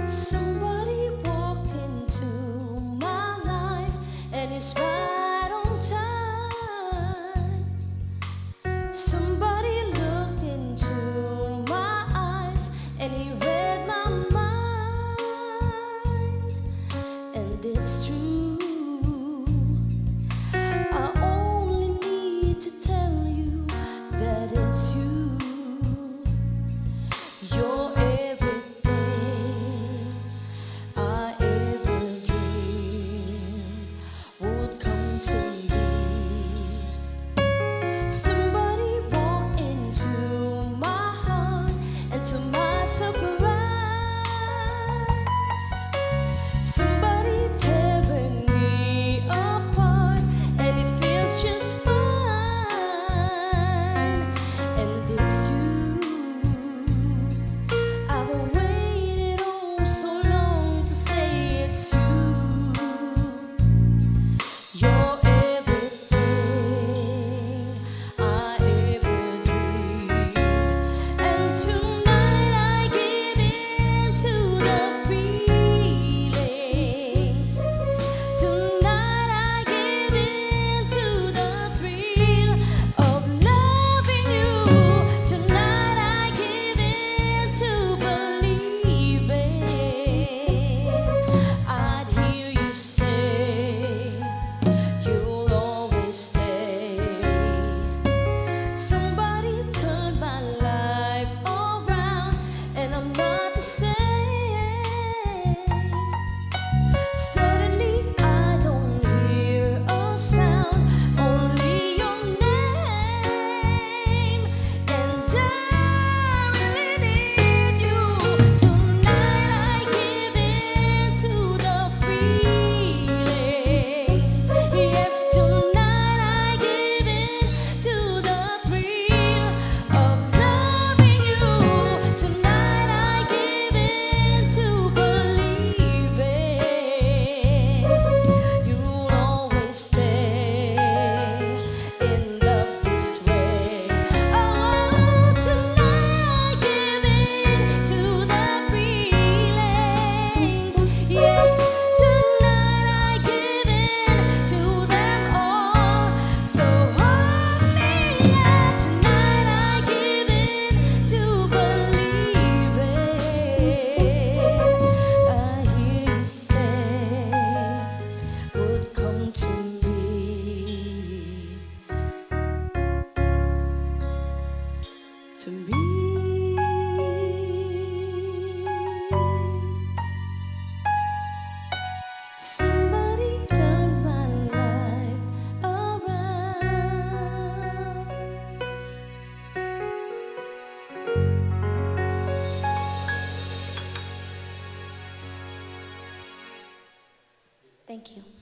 Somebody walked into my life and it's right on time. Somebody looked into my eyes and he read my mind. And it's true, I only need to tell you that it's you. You're everything I ever dreamed would come to me. Somebody walked into my heart, and to my surprise, somebody tearing me apart, and it feels just fine. And it's you. I've waited oh so long to say it's you. You're everything I ever dreamed. And tonight I give in to the feelings. Tonight I give in to the thrill of loving you. Tonight I give in to believing. I'd hear you say you'll always stay. Somebody turned my life around, and I'm not the same. Suddenly I don't hear a sound, only your name. And I really need you. Tonight I give in to the feelings. Yes, tonight I give in to the thrill of loving you. Tonight I give in to believing you'll always stay in love this way. Oh, tonight I give in to the feelings. Yes, tonight I give in to them all. So hold me, yeah. Tonight I give in to believing. I hear you say would come to me. To me. Somebody turned my life around. Thank you.